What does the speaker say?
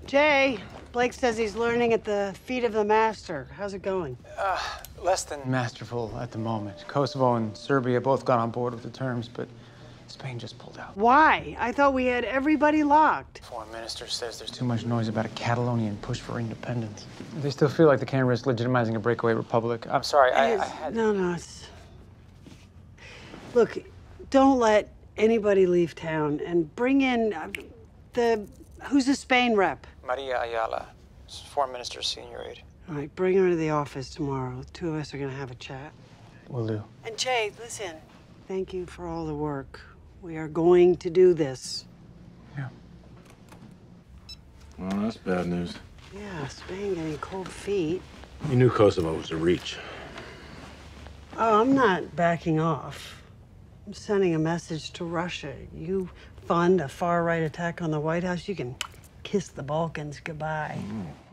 Jay, Blake says he's learning at the feet of the master. How's it going? Less than masterful at the moment. Kosovo and Serbia both got on board with the terms, but Spain just pulled out. Why? I thought we had everybody locked. Foreign minister says there's too much noise about a Catalonian push for independence. They still feel like they can't risk legitimizing a breakaway republic. I'm sorry, I had... No, it's... Look, don't let anybody leave town and bring in who's the Spain rep? Maria Ayala, foreign minister's senior aide. All right, bring her to the office tomorrow. The two of us are gonna have a chat. Will do. And Jay, listen, thank you for all the work. We are going to do this. Yeah. Well, that's bad news. Yeah, Spain getting cold feet. You knew Kosovo was a reach. Oh, I'm not backing off. I'm sending a message to Russia. You fund a far-right attack on the White House, you can kiss the Balkans goodbye.